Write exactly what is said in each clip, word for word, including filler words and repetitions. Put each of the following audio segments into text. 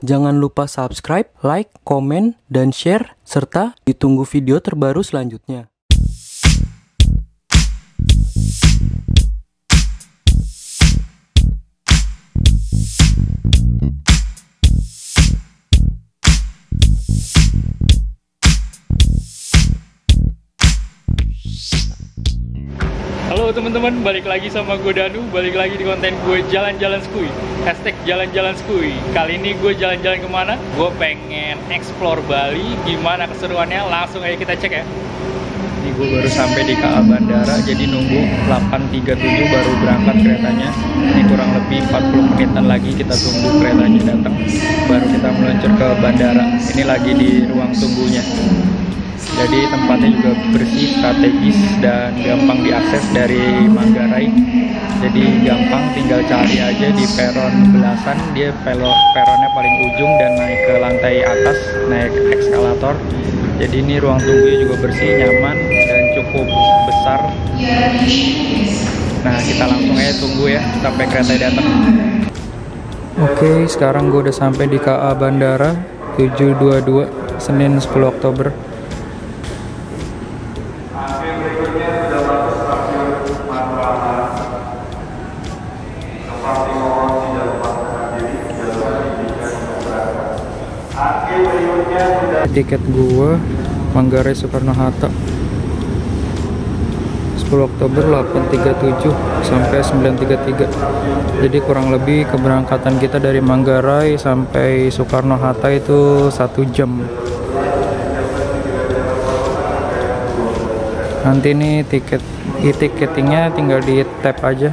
Jangan lupa subscribe, like, komen, dan share, serta ditunggu video terbaru selanjutnya. Halo teman-teman, balik lagi sama gue Danu, balik lagi di konten gue jalan-jalan skui, hashtag jalan-jalan skui. Kali ini gue jalan-jalan kemana? Gue pengen explore Bali, gimana keseruannya? Langsung aja kita cek ya. Ini gue baru sampai di K A Bandara, jadi nunggu delapan tiga puluh tujuh baru berangkat keretanya. Ini kurang lebih empat puluh menitan lagi kita tunggu keretanya datang, baru kita meluncur ke bandara. Ini lagi di ruang tunggunya. Jadi tempatnya juga bersih, strategis, dan gampang diakses dari Manggarai. Jadi gampang, tinggal cari aja di peron belasan. Dia peronnya paling ujung dan naik ke lantai atas, naik eskalator. Jadi ini ruang tunggunya juga bersih, nyaman, dan cukup besar. Nah, kita langsung aja tunggu ya sampai kereta datang. Oke, sekarang gue udah sampai di K A Bandara tujuh dua dua, Senin sepuluh Oktober. Tiket gua Manggarai Soekarno-Hatta sepuluh Oktober delapan tiga puluh tujuh sampai sembilan tiga puluh tiga. Jadi kurang lebih keberangkatan kita dari Manggarai sampai Soekarno-Hatta itu satu jam. Nanti nih tiket e-ticketingnya tinggal di tap aja,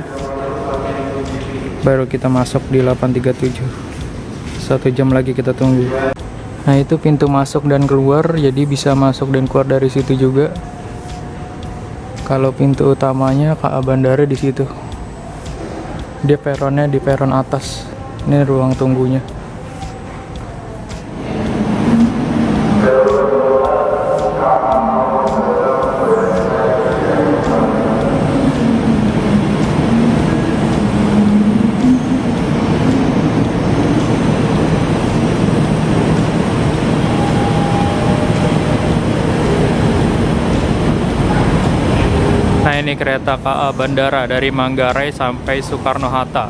baru kita masuk di delapan tiga puluh tujuh. Satu jam lagi kita tunggu. Nah, itu pintu masuk dan keluar, jadi bisa masuk dan keluar dari situ juga. Kalau pintu utamanya K A Bandara di situ. Dia peronnya di peron atas. Ini ruang tunggunya. Nah, ini kereta K A Bandara dari Manggarai sampai Soekarno-Hatta.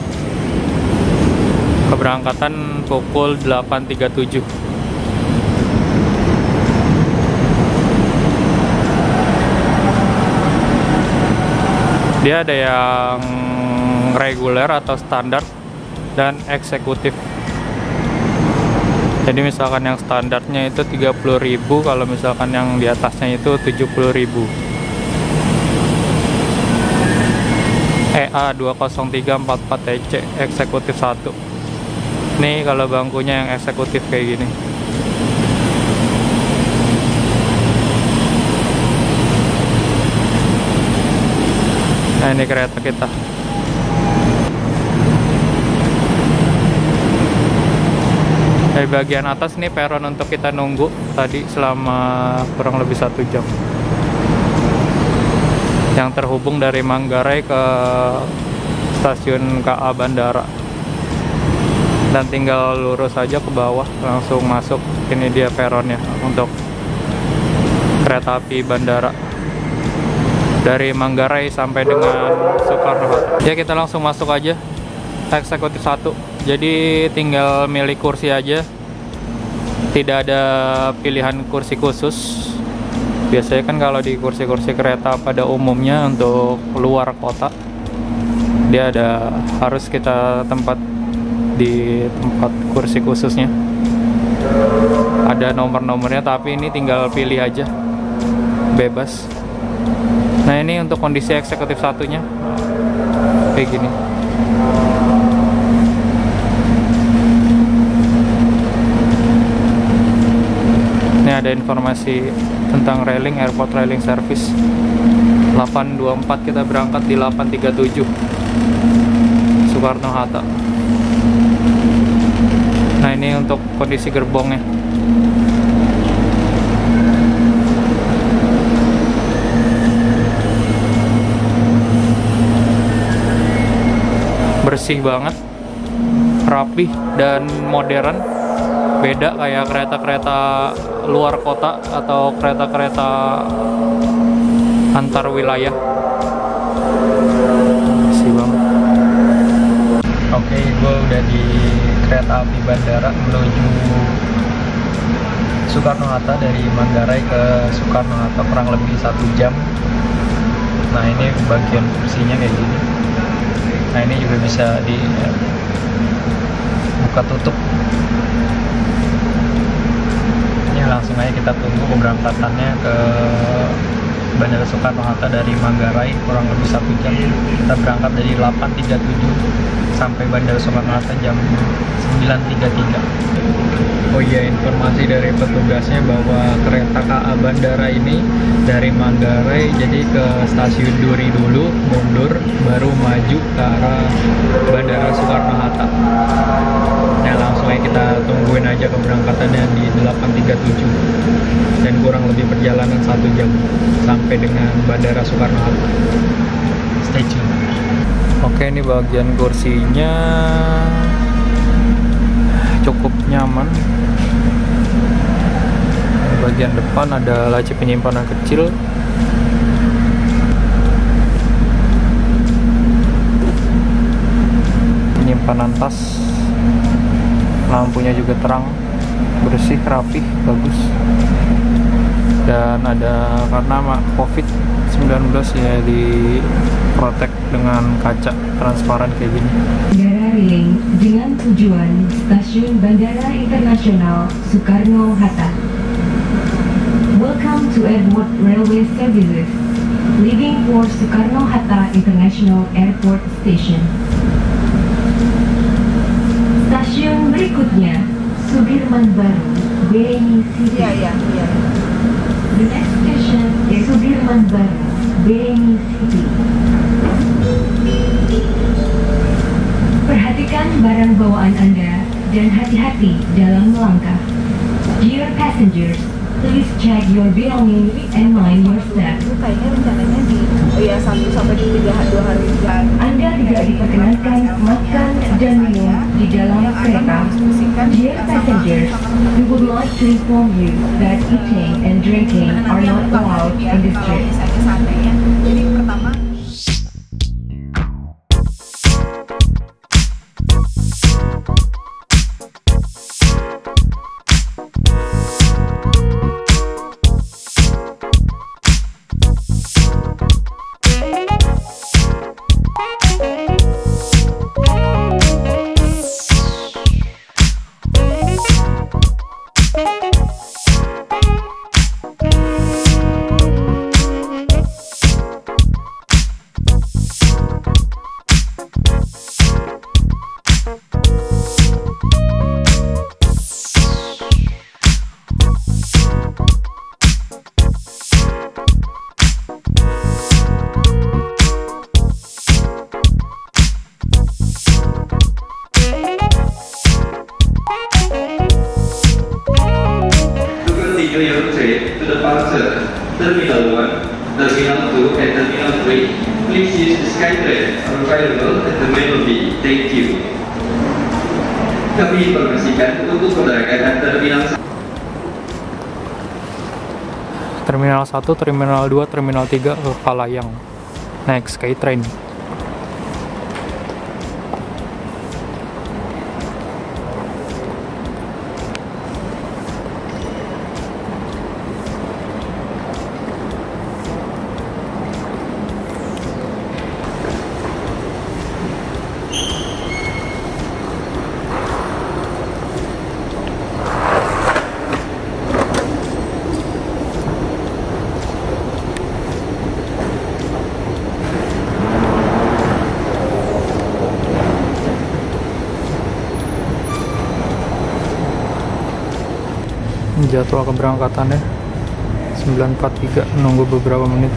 Keberangkatan pukul delapan tiga puluh tujuh. Dia ada yang reguler atau standar dan eksekutif. Jadi misalkan yang standarnya itu tiga puluh ribu, kalau misalkan yang di atasnya itu tujuh puluh ribu. E A dua nol tiga empat empat T C eksekutif satu. Nih kalau bangkunya yang eksekutif kayak gini. Nah, ini kereta kita. Dari bagian atas nih peron untuk kita nunggu tadi selama kurang lebih satu jam. Yang terhubung dari Manggarai ke stasiun K A Bandara, dan tinggal lurus aja ke bawah langsung masuk. Ini dia peronnya untuk kereta api bandara dari Manggarai sampai dengan Soekarno-Hatta. Ya, kita langsung masuk aja eksekutif satu. Jadi tinggal milih kursi aja, tidak ada pilihan kursi khusus. Biasanya kan kalau di kursi-kursi kereta pada umumnya untuk luar kota, dia ada harus kita tempat di tempat kursi khususnya. Ada nomor-nomornya, tapi ini tinggal pilih aja, bebas. Nah, ini untuk kondisi eksekutif satunya kayak gini. Ini ada informasi tentang railing, airport railing service. Delapan dua puluh empat kita berangkat di delapan tiga puluh tujuh Soekarno-Hatta. Nah, ini untuk kondisi gerbongnya. Bersih banget. rapih dan modern, beda kayak kereta-kereta luar kota atau kereta-kereta antar wilayah. Bersih banget. Oke, gue udah di kereta api bandara menuju Soekarno-Hatta. Dari Manggarai ke Soekarno-Hatta kurang lebih satu jam. Nah, ini bagian kursinya kayak gini. Nah, ini juga bisa di ya, buka tutup. Ini langsung aja kita tunggu keberangkatannya ke Bandara Soekarno-Hatta dari Manggarai kurang lebih satu jam. Kita berangkat dari delapan tiga puluh tujuh sampai Bandara Soekarno-Hatta jam sembilan tiga puluh tiga. Oh iya, informasi dari petugasnya bahwa kereta K A Bandara ini dari Manggarai jadi ke stasiun Duri dulu, mundur, baru maju ke arah Bandara Soekarno-Hatta. Nah, langsung aja kita tungguin aja keberangkatannya di delapan tiga puluh tujuh. Dan kurang lebih perjalanan satu jam sampai dengan Bandara Soekarno-Hatta. Stay tune. Oke, ini bagian kursinya cukup nyaman. Bagian depan ada laci penyimpanan kecil. Penyimpanan tas. Lampunya juga terang, bersih, rapih, bagus. Dan ada karena covid sembilan belas ya di protek dengan kaca transparan kayak gini. Bandara Riling dengan tujuan Stasiun Bandara Internasional Soekarno-Hatta. Welcome to Airport Railway Services, leaving for Soekarno-Hatta International Airport Station. Stasiun berikutnya Sudirman Baru, Beni City. Iya, iya, iya. The next station is Sudirman Baru, Beni City. Perhatikan barang bawaan Anda dan hati-hati dalam melangkah. Dear passengers, please check your belongings and mind your step. Itu kayaknya rencananya di oh ya satu sampai di tiga dua hari juga. Anda tidak diperkenankan makan dan minum di dalam kereta. Dear passengers, we would like to inform you that eating and drinking are not allowed in this trip. Misalnya seandainya, jadi pertama your train to departure Terminal one, Terminal two, and Terminal three. Please use the SkyTrain available at the main lobby. Thank you. Kami informasikan untuk keberangkatan Terminal Terminal satu, Terminal dua, Terminal tiga ke Palayang. Naik SkyTrain. Jadwal keberangkatannya sembilan empat puluh tiga, nunggu beberapa menit.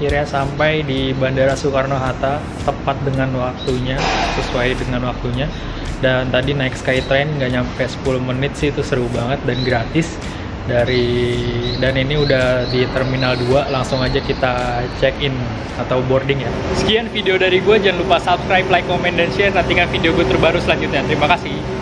akhirnya sampai di Bandara Soekarno-Hatta tepat dengan waktunya, sesuai dengan waktunya. Dan tadi naik Skytrain nggak nyampe sepuluh menit sih, itu seru banget dan gratis. Dari dan ini udah di Terminal dua, langsung aja kita check in atau boarding ya. Sekian video dari gue, jangan lupa subscribe, like, comment, dan share. Nantikan video gue terbaru selanjutnya. Terima kasih.